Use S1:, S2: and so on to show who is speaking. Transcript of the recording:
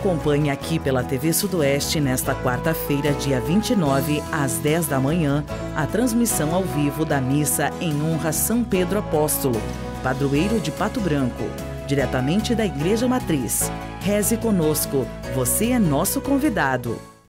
S1: Acompanhe aqui pela TV Sudoeste nesta quarta-feira, dia 29, às 10 da manhã, a transmissão ao vivo da missa em honra a São Pedro Apóstolo, padroeiro de Pato Branco, diretamente da Igreja Matriz. Reze conosco, você é nosso convidado.